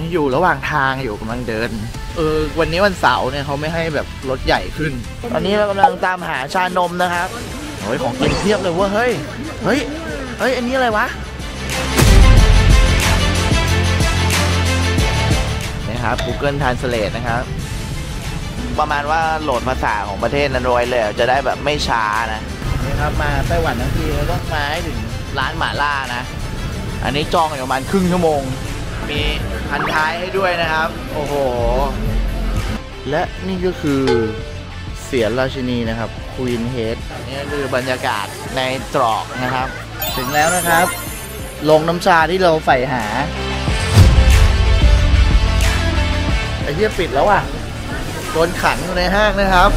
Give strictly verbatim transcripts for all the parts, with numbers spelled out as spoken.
อยู่ระหว่างทางอยู่กำลังเดินเออวันนี้วันเสาร์เนี่ยเขาไม่ให้แบบรถใหญ่ขึ้นตอนนี้เรากำลังตามหาชานมนะครับโอ้ยของกินเพียบเลยว่าเฮ้ยเฮ้ยเฮ้ยอันนี้อะไรวะนี่ครับ Google Translate นะครับประมาณว่าโหลดภาษาของประเทศนั้นไว้เลยจะได้แบบไม่ช้านะนี่ครับมาไต้หวันทั้งทีเราต้องมาให้ถึงร้านหม่าล่านะอันนี้จองอยู่ประมาณครึ่งชั่วโมงมีพันท้ายให้ด้วยนะครับโอ้โหและนี่ก็คือเสียนราชินีนะครับ Queen Head นี่คือบรรยากาศในตรอกนะครับถึงแล้วนะครับโรงน้ำชาที่เราใฝ่หาไอ้เหี้ยปิดแล้วอ่ะโดนขังอยู่ในห้างนะครับ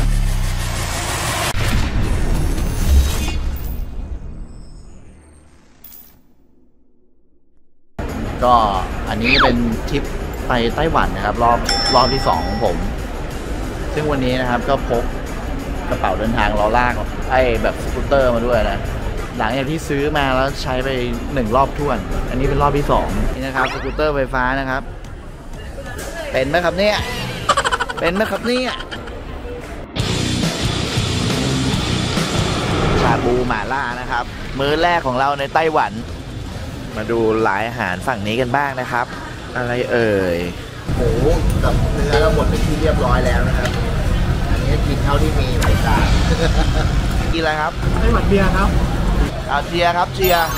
ก็อันนี้เป็นทริปไปไต้หวันนะครับรอบรอบที่สองของผมซึ่งวันนี้นะครับก็พกกระเป๋าเดินทางล้อลากไอ้แบบสกูตเตอร์มาด้วยนะหลังจากที่ซื้อมาแล้วใช้ไปหนึ่งรอบท้วนอันนี้เป็นรอบที่สองนี่นะครับสกูตเตอร์ไฟฟ้านะครับเป็นไหมครับเนี่ยเป็นไหมครับเนี่ยชาบูหม่าล่านะครับมื้อแรกของเราในไต้หวันมาดูหลายอาหารฝั่งนี้กันบ้างนะครับอะไรเอ่ยหมูกับเนื้อเราหมดเป็นที่เรียบร้อยแล้วนะครับอันนี้กินเท่าที่มีไปจ้ากินอะไรครับไต้หวันเบียร์ครับเอาเชียร์ครับเชียร์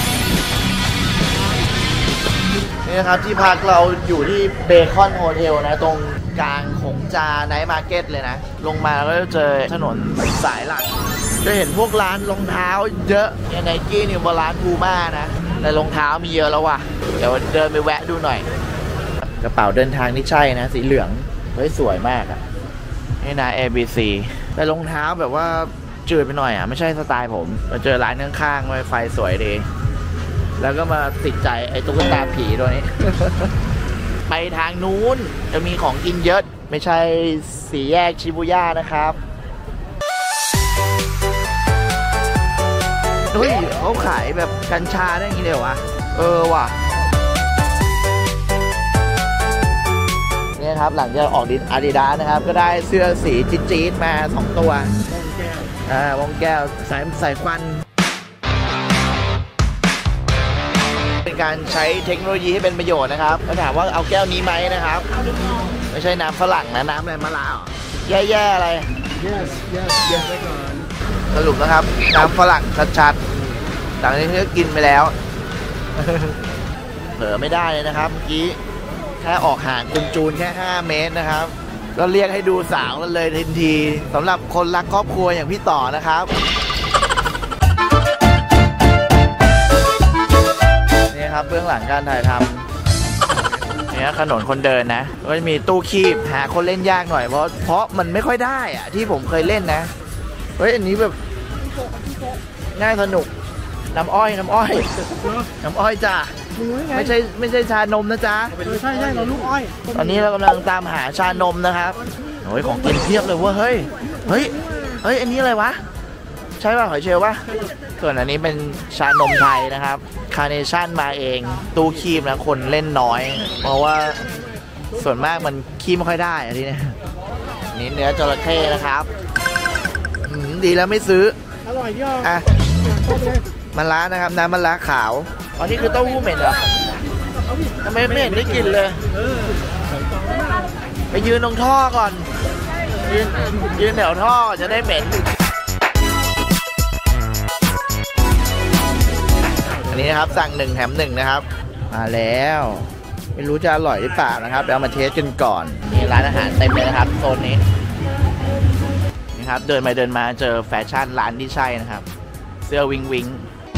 นี่นะครับที่พักเราอยู่ที่เบคอนโฮเทลนะตรงกลางขงจาไนท์มาร์เก็ตเลยนะลงมาแล้วก็จะเจอถนนสายหลักจะเห็นพวกร้านรองเท้าเยอะอย่างไนกี้นิวบาลานซ์พูม่านะแต่รองเท้ามีเยอะแล้วว่ะเดี๋ยวเดินไปแวะดูหน่อยกระเป๋าเดินทางนี่ใช่นะสีเหลืองเฮ้ยสวยมากอ่ะนี่นะ เอ บี ซี แต่รองเท้าแบบว่าจืดไปหน่อยอ่ะไม่ใช่สไตล์ผมมาเจอร้านข้างๆไฟสวยดีแล้วก็มาติดใจไอ้ตุ๊กตาผีตัวนี้ ไปทางนู้นจะมีของกินเยอะไม่ใช่สี่แยกชิบูย่านะครับเฮ้ยเขาขายแบบกัญชาได้ยังไงเลยวะเออว่ะนี่ครับหลังจากออกดิอาดิดาสนะครับก็ได้เสื้อสีจี๊ดๆมาสองตัววงแก้วอ่าวงแก้วสายสายควันเป็นการใช้เทคโนโลยีให้เป็นประโยชน์นะครับแล้วถามว่าเอาแก้วนี้ไหมนะครับไม่ใช่น้ำฝรั่งนะน้ำอะไรมะละแย่ๆอะไร yes yes yes ไปก่อนสรุปนะครับน้ำฝรั่งชัดๆหลังจากที่กินไปแล้วเผลอไม่ได้เลยนะครับเมื่อกี้แค่ออกห่างกุมจูนแค่ห้าเมตรนะครับก็เรียกให้ดูสาวกันเลยทันทีสำหรับคนรักครอบครัวอย่างพี่ต่อนะครับนี่ครับเบื้องหลังการถ่ายทำนี่ถนนคนเดินนะก็จะมีตู้คีบหาคนเล่นยากหน่อยเพราะเพราะมันไม่ค่อยได้อะที่ผมเคยเล่นนะเฮ้ยอันนี้แบบน่าสนุกน้ำอ้อยน้ำอ้อยน้ำอ้อยจ้ะไม่ใช่ไม่ใช่ชานมนะจ๊ะใช่ใช่เราลูกอ้อยตอนนี้เรากำลังตามหาชานมนะครับโอ้ยของกินเพียบเลยว่าเฮ้ยเฮ้ยเฮ้ยอันนี้อะไรวะใช่ป่ะหอยเชลล์ป่ะส่วนอันนี้เป็นชานมไทยนะครับคาร์เนชั่นมาเองตู้คีบนะคนเล่นน้อยเพราะว่าส่วนมากมันคีบไม่ค่อยได้อะทีนี้นี่เนื้อจระเข้นะครับดีแล้วไม่ซื้ออร่อยย่ออ่ะมะระนะครับน้ำมะระขาวอ๋อนี่คือเต้าหู้เหม็นเหรอทำไมไม่เห็นได้กลิ่นเลยไปยืนตรงท่อก่อนยืนยืนแถวท่อจะได้เหม็นอันนี้นะครับสั่งหนึ่งแถมหนึ่งนะครับมาแล้วไม่รู้จะอร่อยหรือเปล่านะครับเดี๋ยวมาเทสกันก่อนนี่ร้านอาหารเต็มเลยนะครับโซนนี้นี่ครับเดินไปเดินมาเจอแฟชั่นร้านที่ใช่นะครับเสื้อวิงวิง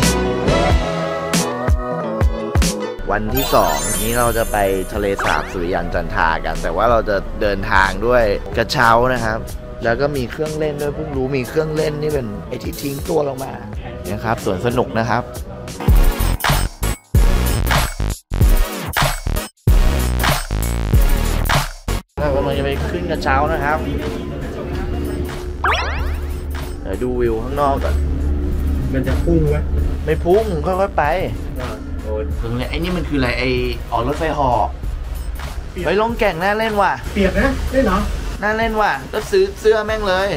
วันที่สองนี้เราจะไปทะเลสาบสุริยันจันทรากันแต่ว่าเราจะเดินทางด้วยกระเช้านะครับแล้วก็มีเครื่องเล่นด้วยเพิ่งรู้มีเครื่องเล่นนี่เป็นไอที่ทิ้งตัวลงมานะครับสวนสนุกนะครับเรากำลังจะไปขึ้นกระเช้านะครับเดี๋ยวดูวิวข้างนอกก่อนมันจะพุ่งไหมไม่พุ่งค่อยๆไปตรงนี้ไอ้นี่มันคืออะไรไอ้ออกรถไฟหอกไปลงแก่งน่าเล่นว่ะเปียกนะเล่นเหรอน่าเล่นว่ะก็ซื้อเสื้อแม่งเลย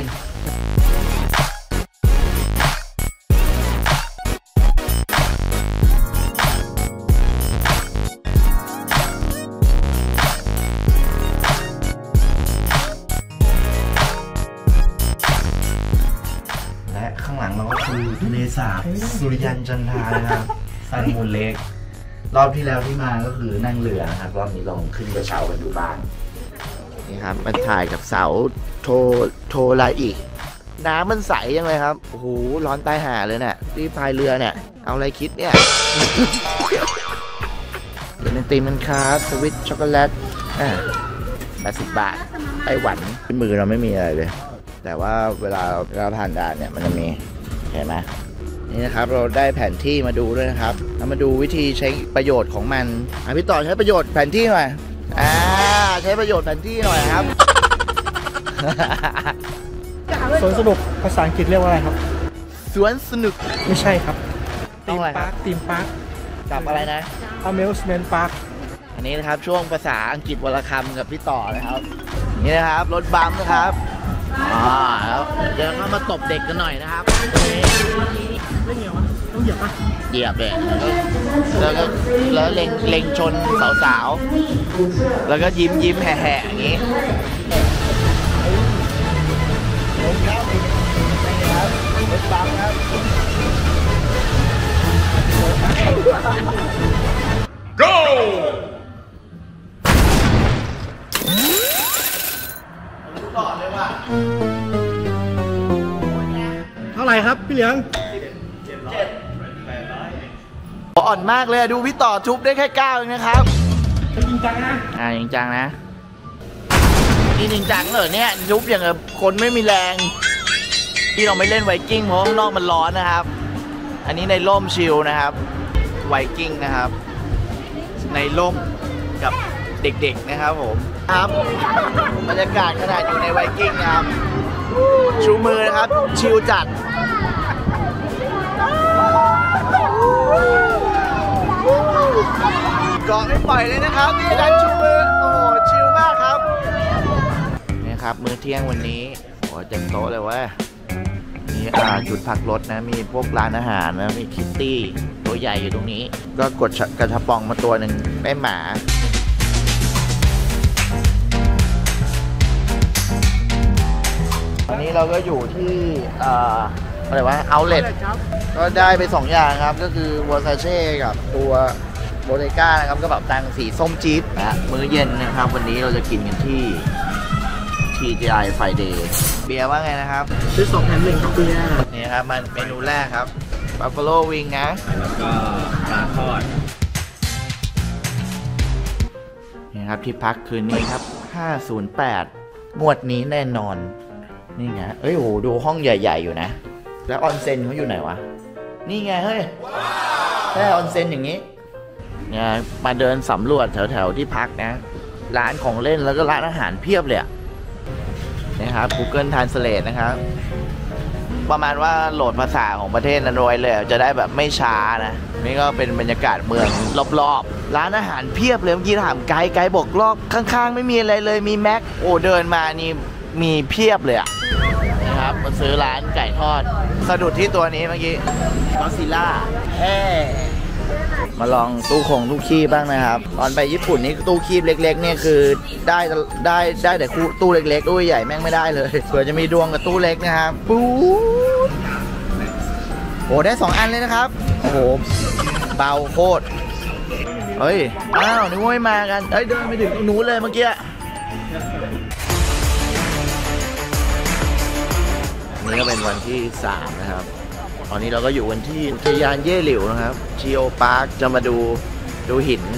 และข้างหลังเราก็คือทะเลสาบสุริยันจันทรานะครับซันมูนเล็กรอบที่แล้วที่มาก็คือนั่งเรือนะครับรอบนี้ลองขึ้นกระเช้ากันดูบ้างนี่ครับมาถ่ายกับเสาโทโทไลอีกน้ำมันใสยังเลยครับโอ้โหร้อนตายห่าเลยเนี่ยที่พายเรือเนี่ยเอาอะไรคิดเนี่ยเป็นไอติมมันครับสวิตช็อกโกแลตอ่าแปดสิบบาทไต้หวันที่มือเราไม่มีอะไรเลยแต่ว่าเวลาเราผ่านด่านเนี่ยมันจะมีเห็นไหมนี่นะครับเราได้แผนที่มาดูด้วยนะครับเรามาดูวิธีใช้ประโยชน์ของมันอ่ะพี่ต่อใช้ประโยชน์แผนที่หน่อยอ่าใช้ประโยชน์แผนที่หน่อยครับสวนสนุกภาษาอังกฤษเรียกว่าอะไรครับสวนสนุกไม่ใช่ครับธีมพาร์คธีมพาร์คกับอะไรนะ Amusement Park อันนี้นะครับช่วงภาษาอังกฤษวรรณคำกับพี่ต่อนะครับนี่นะครับรถบัมนะครับอ่าแล้วเดี๋ยวเรามาตบเด็กกันหน่อยนะครับเล่นเหยียบวะต้องเหยียบปะเหยียบเลยแล้วก็แล้วเล็งเล็งชนสาวๆแล้วก็ยิ้มยิ้มแห่ๆอย่างนี้รถครับนี่ครับรถบัมครับ go ต่อเลยว่ะเท่าไหร่ครับพี่เหลียงอ่อนมากเลยดูพี่ต่อทุบได้แค่เก้าเองนะครับจริงจังนะอ่าจริงจังนะนี่จริงจังเหรอเนี่ยทุบอย่างกับคนไม่มีแรงที่เราไม่เล่นไวกิ้งเพราะข้างนอกมันร้อนนะครับอันนี้ในร่มชิลนะครับไวกิ้งนะครับในร่มกับเด็กๆนะครับผมครับบรรยากาศขนาดอยู่ในไวกิ้งนะครับชูมือนะครับชิลจัดกองไม่ปล่อยเลยนะครับนี่ดันชูมือโอ้โหชิลมากครับนี่ครับมื้อเที่ยงวันนี้โอ้เต็มโต๊ะเลยว่ามีอ่าจุดพักรถนะมีพวกร้านอาหารนะมีคิตตี้ตัวใหญ่อยู่ตรงนี้ก็กดกระชับปองมาตัวหนึ่งแม่หมาวันนี้เราก็อยู่ที่อ่าอะไรวะเอาเลทก็ได้ไปสองอย่างครับก็คือวอร์ซาเช่กับตัวโบเตก้านะครับกระเป๋าตังค์สีส้มจี๊ดนะมื้อเย็นนะครับวันนี้เราจะกินกันที่ ที จี ไอ Friday เบียร์ว่าไงนะครับซื้อสองแถมหนึ่งครับเบียร์นี่ครับมันเมนูแรกครับ Buffalo Wing นะแล้วก็ปลาทอดนี่ครับที่พักคืนนี้ครับห้าศูนย์แปดงวดนี้แน่นอนนี่ไงเอ้ยโหดูห้องใหญ่ๆอยู่นะแล้วออนเซ็นเขาอยู่ไหนวะนี่ไงเฮ้ยแค่ออนเซ็นอย่างนี้เนี่ยมาเดินสำรวจแถวๆที่พักนะร้านของเล่นแล้วก็ร้านอาหารเพียบเลยนะครับ Google Translate นะครับประมาณว่าโหลดภาษาของประเทศนั้นไว้เลยจะได้แบบไม่ช้านะนี่ก็เป็นบรรยากาศเมืองรอบๆร้านอาหารเพียบเลยเมื่อกี้ถามไกด์ไกด์บอกรอบข้างๆไม่มีอะไรเลยมีแม็กโอ้เดินมานี่มีเพียบเลยอะนะครับมาซื้อร้านไก่ทอดสะดุดที่ตัวนี้เมื่อกี้ก็ซิล่าแฮ่มาลองตู้คงตู้คีบบ้างนะครับตอนไปญี่ปุ่นนี่ตู้คีบเล็กๆเนี่ยคือได้ได้ได้แต่ตู้เล็กๆตู้ใหญ่แม่งไม่ได้เลยเผื่อจะมีดวงกับตู้เล็กนะครับปู๊ดโอ้ได้สองอันเลยนะครับโอ้โหเบาโคตรเฮ้ยอ้าวนึกว่าไม่มากันเฮ้ยเดินไปถึงตรงนู้นเลยเมื่อกี้นี่ก็เป็นวันที่สามนะครับตอนนี้เราก็อยู่กันที่อุทยานเย่หลิวนะครับจีโอพาร์คจะมาดูดูหิน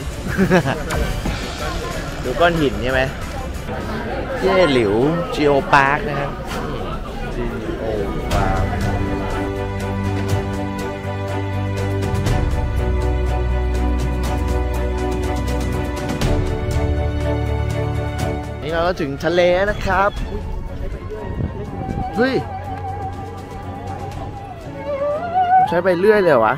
ดูก้อนหินใช่ไหมเย่หลิวจีโอพาร์คนะครับจีโอพาร์คนี่เราก็ถึงทะเลนะครับเฮ้ยใช้ไปเรื่อยเลยวะ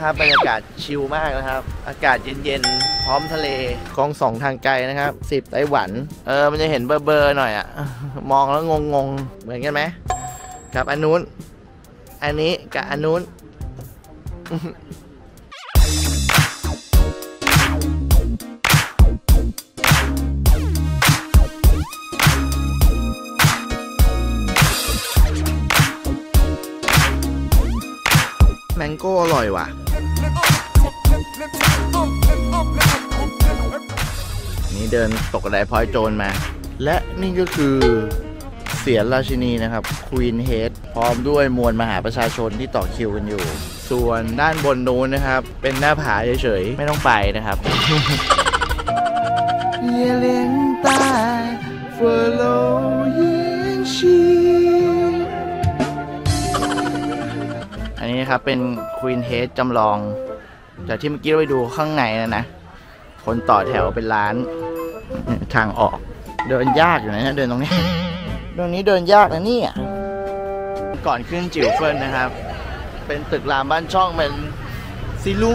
นะครับบรรยากาศชิลมากนะครับอากาศเย็นๆพร้อมทะเลกล้องสองทางไกลนะครับสิบไต้หวันเออมันจะเห็นเบอร์ๆหน่อยอะมองแล้วงงๆเหมือนกันไหมกับอันนู้นอันนี้กับอันนู้นแมงโก้อร่อยว่ะนี่เดินตกกระไดพลอยโจรมาและนี่ก็คือเสียนราชินีนะครับควีนเฮดพร้อมด้วยมวลมหาประชาชนที่ต่อคิวกันอยู่ส่วนด้านบนนู้นนะครับเป็นหน้าผาเฉยๆไม่ต้องไปนะครับเยเลนตาเฟโลยินชีอันนี้นะครับเป็นควีนเฮดจำลองจากที่เมื่อกี้เราไปดูข้างในนะนะคนต่อแถวเป็นล้านทางออกเดินยากอยู่นะเดินตรงนี้ตรงนี้เดินยากนะเนี่ยก่อนขึ้นจิ๋วเฟินนะครับเป็นตึกรามบ้านช่องเป็นสีลุง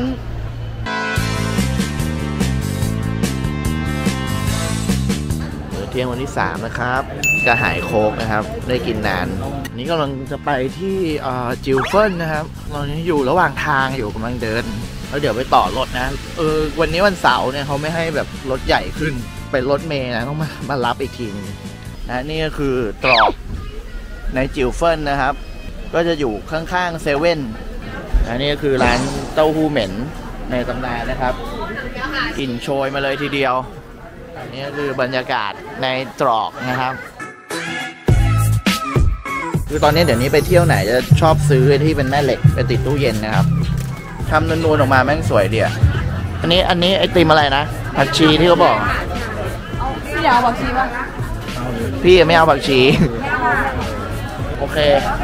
มื้อเที่ยงวันที่สามนะครับกระหายโคกนะครับได้กินนานนี้กำลังจะไปที่จิ๋วเฟินนะครับตอนนี้อยู่ระหว่างทางอยู่กำลังเดินแล้วเดี๋ยวไปต่อรถนะเออวันนี้วันเสาร์เนี่ยเขาไม่ให้แบบรถใหญ่ขึ้นเป็นรถเมล์นะต้องมามารับอีกทีนึงนะนี่ก็คือตรอกในจิ๋วเฟินนะครับก็จะอยู่ข้างๆเซเว่นอันนี้ก็คือร้านเต้าหู้เหม็นในตำนานนะครับกลิ่นโชยมาเลยทีเดียวนี่ก็คือบรรยากาศในตรอกนะครับคือตอนนี้เดี๋ยวนี้ไปเที่ยวไหนจะชอบซื้อที่เป็นแม่เหล็กไปติดตู้เย็นนะครับทำนูนๆออกมาแม่งสวยดีอ่ะอันนี้อันนี้ไอติมอะไรนะผักชีที่เขาบอกพี่อยากเอาผักชีป่ะพี่ไม่เอาผักชีโอเค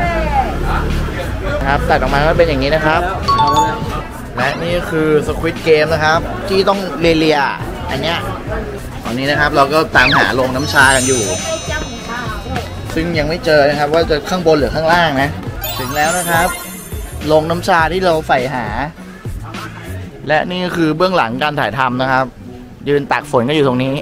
นะครับตัดออกมาก็เป็นอย่างนี้นะครับและนี่คือสควิดเกมนะครับที่ต้องเลียๆอันเนี้ยตอนนี้นะครับเราก็ตามหาโรงน้ำชากันอยู่ซึ่งยังไม่เจอนะครับว่าจะข้างบนหรือข้างล่างนะถึงแล้วนะครับโรงน้ำชาที่เราใฝ่หาและนี่ก็คือเบื้องหลังการถ่ายทำนะครับยืนตากฝนก็อยู่ตรงนี้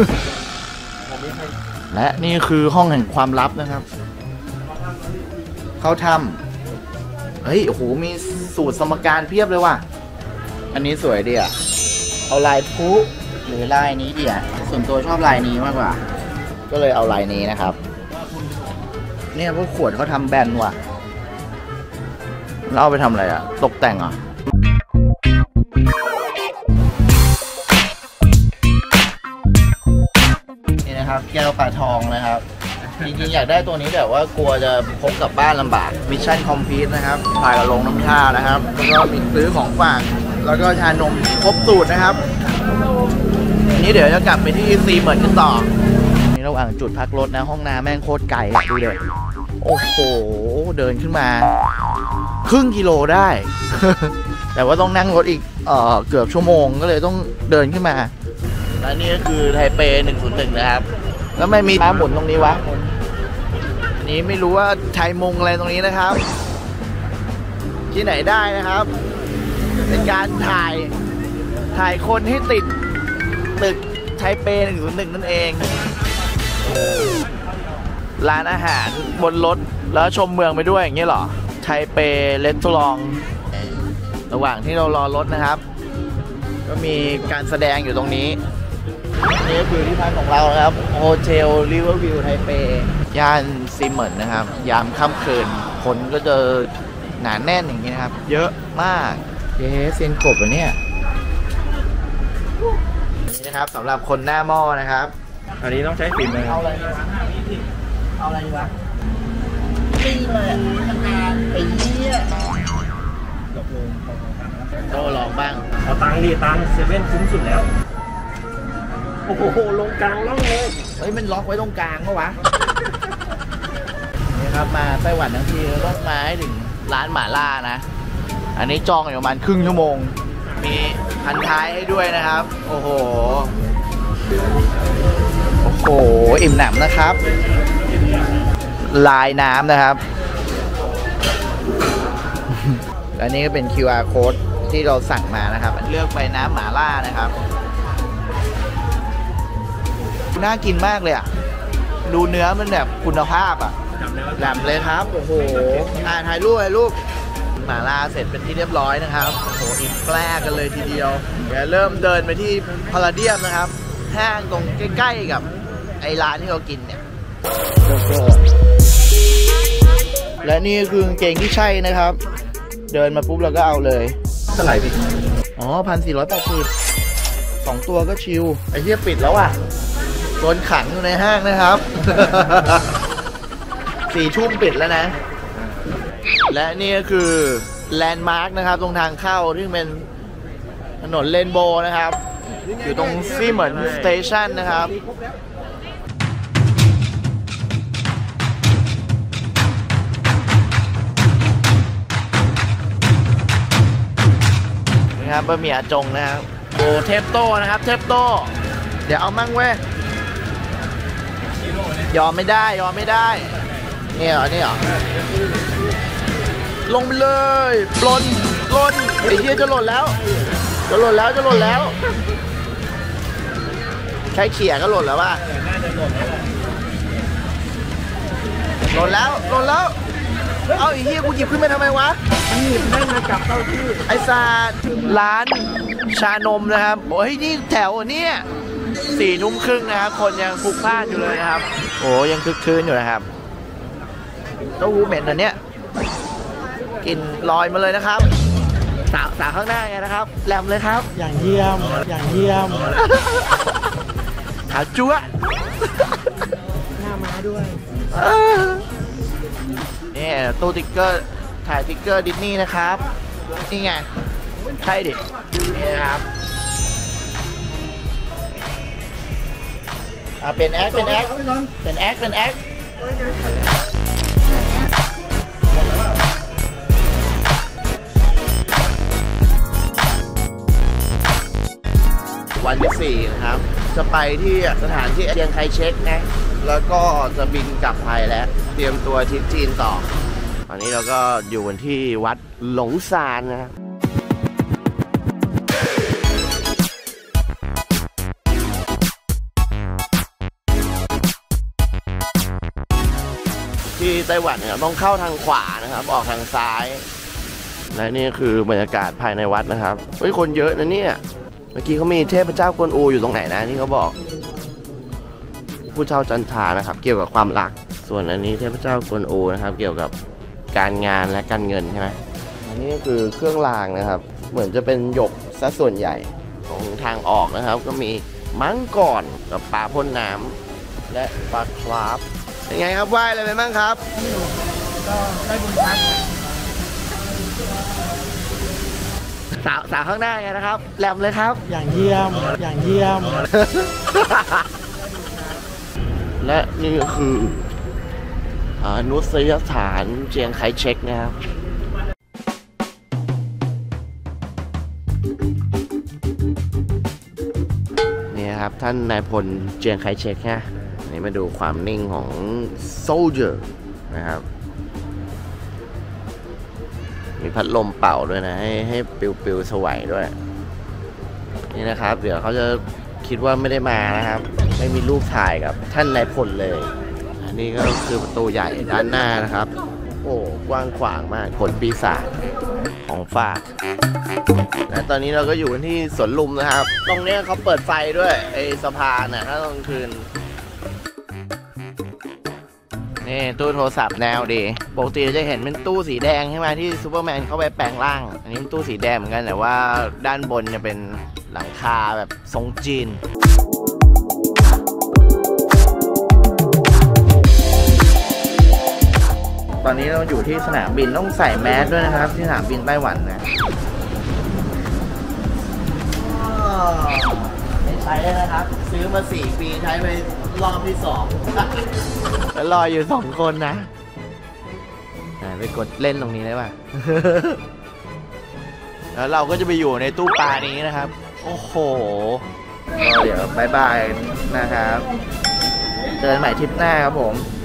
และนี่คือห้องแห่งความลับนะครับเข้าถ้ำเฮ้ยโอ้โหมีสูตรสมการเพียบเลยว่ะอันนี้สวยดีอ่ะเอาลายพุหรือลายนี้ดีอ่ะส่วนตัวชอบลายนี้มากกว่าก็เลยเอาลายนี้นะครับเนี่ยพวกขวดเขาทำแบนว่ะแล้วเอาไปทำอะไรอ่ะตกแต่งเหรอนี่นะครับแก้วปลาทองนะครับจริงๆอยากได้ตัวนี้แต่ว่ากลัวจะพกกลับบ้านลำบากมิชชั่นคอมพลีทนะครับถ่ายกับลงน้ำชานะครับแล้วก็มีซื้อของฝากแล้วก็ชานมครบสูตรนะครับอันนี้เดี๋ยวจะกลับไปที่ซีเหมือนกันต่อนี่ระหว่างจุดพักรถนะห้องน้ำแม่งโคตรไกลดูเลยโอ้โหเดินขึ้นมาครึ่งกิโลได้ แต่ว่าต้องนั่งรถอีกเอ่อเกือบชั่วโมงก็เลยต้องเดินขึ้นมาและนี่ก็คือไทเปหนึ่งศูนย์หนึ่งนะครับแล้วไม่มีม้าหมุนตรงนี้วะอันนี้ไม่รู้ว่าไทยมงอะไรตรงนี้นะครับที่ไหนได้นะครับเป็นการถ่ายถ่ายคนให้ติดตึกไทเปหนึ่งศูนย์หนึ่งนั่นเองร้านอาหารบนรถแล้วชมเมืองไปด้วยอย่างนี้เหรอไทเปเรสตอรองระหว่างที่เรารอรถนะครับก็มีการแสดงอยู่ตรงนี้นี่ก็คือที่พักของเราครับโฮเทลริเวอร์วิวไทเปย่านซีเหมินนะครับยามค่ำคืนคนก็จะหนาแน่นอย่างนี้นะครับเยอะมากเย้เซียนกบอ่ะเนี่ยนี่นะครับสำหรับคนหน้าหม้อนะครับอันนี้ต้องใช้ฝีมือเอาอะไรดีวะเอาอะไรดีวะตีเลยทำงานไอ้เหี้ยโตลองบ้างเอาตังค์ดิตังค์เซเว่นคุ้มสุดแล้วโอ้โหลงกลางล่องเลยเฮ้ยมันล็อกไว้ตรงกลางปะวะนี่ครับมาไต้หวันทั้งทีต้องมาให้ถึงร้านหม่าล่านะอันนี้จองอยู่ประมาณครึ่งชั่วโมงมีพันท้ายให้ด้วยนะครับโอ้โหโอ้โหอิ่มหนำนะครับลายน้ำนะครับอันนี้ก็เป็น คิว อาร์ code ที่เราสั่งมานะครับเลือกไปน้ำหม่าล่านะครับน่ากินมากเลยอ่ะดูเนื้อมันแบบคุณภาพอ่ะแหลมเลยครับโอ้โหอ่าถ่ายรูปถ่ายรูปหม่าล่าเสร็จเป็นที่เรียบร้อยนะครับโอ้โหอิ่มแปลกันเลยทีเดียวเดี๋ยวเริ่มเดินไปที่พาราเดียมนะครับห้างตรงใกล้ๆกับไอ้ร้านที่เรากินเนี่ยและนี่คือกางเกงที่ใช่นะครับเดินมาปุ๊บเราก็เอาเลยเท่าไหร่พี่อ๋อพันสี่ร้อยแปดสิบสองตัวก็ชิลไอ้เหี้ยปิดแล้วอ่ะโดนขังอยู่ในห้างนะครับ สี่ทุ่มปิดแล้วนะและนี่ก็คือแลนด์มาร์คนะครับตรงทางเข้าที่เป็นถนนเรนโบว์นะครับอยู่ตรงซี่เหมือนสเตชันนะครับนะครับบะหมี่อาจงนะครับโอ้เทปโต้นะครับเทปโต้เดี๋ยวเอามั่งเว้ยยอมไม่ได้ยอมไม่ได้นี่เหรอนี่เหรอลงไปเลยปล้นปล้นไอ้เหี้ยจะหล่นแล้วจะหล่นแล้วจะหล่นแล้วใช้เขี่ยก็หล่นแล้วว่ะหล่นแล้วหล่นแล้วเอาไอ้เหี้ยกูหยิบขึ้นมาทำไมวะนี่แม่งมาจับเต้าที่ไอ้ซาร้านชานมนะครับโอ้ยนี่แถวเนี่ยสี่ทุ่มครึ่งนะครับคนยังพลุกพล่านอยู่เลยนะครับโอ้ยังคึกคืนอยู่นะครับเต้าหู้เหม็นอันเนี้ยกินลอยมาเลยนะครับสาวสาวข้างหน้าไงนะครับแหลมเลยครับอย่างเยี่ยมอย่างเยี่ยมขาวจั๊วหน้าม้าด้วยนี่ตู้ติ๊กเกอร์ถ่ายติ๊กเกอร์ดิสนีย์นะครับนี่ไงใช่ดินี่นะครับอ่าเป็นแอคเป็นแอคเป็นแอคเป็นแอควันที่สี่นะครับจะไปที่สถานที่เชียงไคเช็กนะแล้วก็จะบินกลับไทยแล้วเตรียมตัวทริปจีนต่อตอนนี้เราก็อยู่กันที่วัดหลงซานนะครับที่ไต้หวันเนี่ยต้องเข้าทางขวานะครับออกทางซ้ายและนี่คือบรรยากาศภายในวัดนะครับเฮ้ยคนเยอะนะเนี่ยเมื่อกี้เขามีเทพเจ้ากวนอูอยู่ตรงไหนนะที่เขาบอกผู้เจ้าจันทรานะครับเกี่ยวกับความรักส่วนอันนี้เทพเจ้ากวนอูนะครับเกี่ยวกับการงานและการเงินใช่ไหมอันนี้ก็คือเครื่องรางนะครับเหมือนจะเป็นหยกซะส่วนใหญ่ของทางออกนะครับก็มีมังกรกับปลาพ่นน้ำและปลาคราฟเป็นไงครับไหว้อะไรไปบ้างครับก็ได้บุญพักสาวสาวข้างหน้าไงนะครับแหลมเลยครับอย่างเยี่ยมอย่างเยี่ยมและนี่ก็คืออนุสยสถานเจียงไคเช็กนะครับนี่ครับท่านนายพลเจียงไคเช็กฮะนี่มาดูความนิ่งของโซลเจอร์นะครับมีพัดลมเป่าด้วยนะให้ให้ปิวๆสวยด้วยนี่นะครับเดี๋ยวเขาจะคิดว่าไม่ได้มานะครับไม่มีรูปถ่ายกับท่านนายพลเลยอันนี้ก็คือประตูใหญ่ด้านหน้านะครับโอ้กว้างขวางมากผลปีศาจของฝากและตอนนี้เราก็อยู่ที่สวนลุมนะครับตรงนี้เขาเปิดไฟด้วยไอ้สะพานนะถ้าตอนคืนนี่ตู้โทรศัพท์แนวดีปกติจะเห็นเป็นตู้สีแดงใช่ไหมที่ซูเปอร์แมนเข้าไปแปลงร่างอันนี้เป็นตู้สีแดงเหมือนกันแต่ว่าด้านบนจะเป็นหลังคาแบบทรงจีนตอนนี้เราอยู่ที่สนามบินต้องใส่แมสด้วยนะครับที่สนามบินไต้หวันนะไม่ใช้แล้วนะครับซื้อมาสี่ปีใช้ไปรอบที่สองแล้วรออยู่สองคนนะไปกดเล่นตรงนี้ได้ป่ะ แล้วเราก็จะไปอยู่ในตู้ปลานี้นะครับโอ้โหก็เดี๋ยวบายบายนะครับเจอกันใหม่ทริปหน้าครับผม